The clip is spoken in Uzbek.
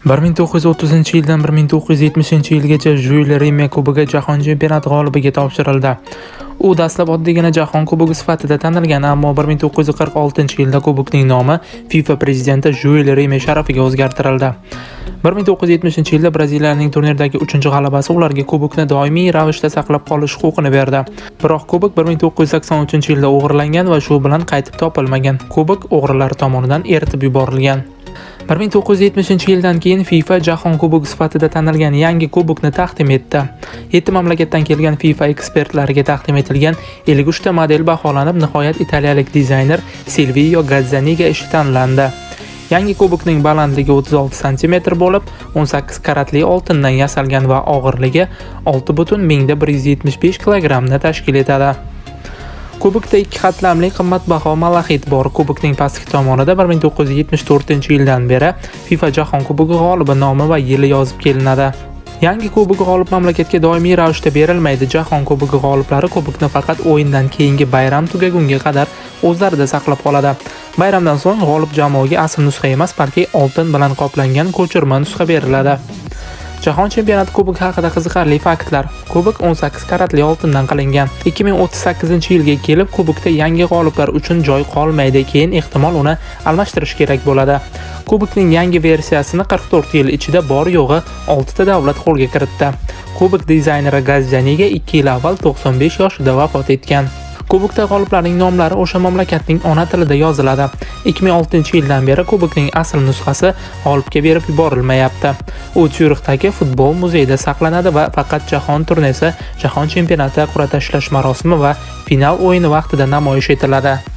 1930-yildan 1970-yilgacha Jules Rimet kubogi Jahon chempionati g'olibiga topshirildi. U dastlab oddiygina Jahon kubogi sifatida tanilgan, ammo 1946-yilda kubokning nomi FIFA prezidenti Jules Rimet sharafiga o'zgartirildi. 1970-yilda Braziliyaning turnirdagi 3-g'alabasi ularga kubokni doimiy ravishda saqlab qolish huquqini berdi. Biroq kubok 1983-yilda o'g'irlangan va shu bilan qaytib topilmagan. Kubok o'g'rilar tomonidan eritib yuborilgan. 1970-yildan keyin FIFA Jahon kubogi sifatida tanilgan yangi kubokni taqdim etdi. 7 mamlakatdan kelgan FIFA ekspertlariga taqdim etilgan 53 ta model baholanib, nihoyat italiyalik dizayner Silvio Gazzaniga ishi tanlandi. Yangi kubokning balandligi 36 cm bo'lib, 18 karatli oltindan yasalgan va og'irligi 6,175 kg tashkil etadi. Kubokda 2 qatlamli qimmatbaho malahit bor. Kubokning pastki tomonida 1974-yildan beri FIFA Jahon kubogi g'olibi nomi va yili yozib kelinadi. Yangi kubok g'olib mamlakatga doimiy ravishda berilmaydi. Jahon kubogi g'oliblari kubokni faqat o'yindan keyingi bayram tugagunga qadar o'zlarida saqlab qoladi. Bayramdan so'ng g'olib jamoaga asl nusxa emas, balki oltin bilan qoplangan ko'chirma nusxa beriladi. Jahon chempionati kubogi haqida qiziqarli faktlar. Kubok 18 karatli oltindan qilingan. 2038-yilga kelib kubokda yangi g'oliblar uchun joy qolmaydi, keyin ehtimol uni almashtirish kerak bo'ladi. Kubokning yangi versiyasini 44 yil ichida bor yo'g'i 6 ta davlat qo'lga kiritdi. Kubok dizayneri Gazzaniga 2 yil avval 95 yoshida vafot etgan. Kubokda g'oliblarning nomlari o'sha mamlakatning ona tilida yoziladi. 2006-yildan beri kubokning asl nusxasi g'olibga berib yuborilmayapti. U Syurixdagi futbol muzeyida saqlanadi va faqat jahon turnesi, jahon chempionati qur'a tashlash marosimi va final o'yini vaqtida namoyish etiladi.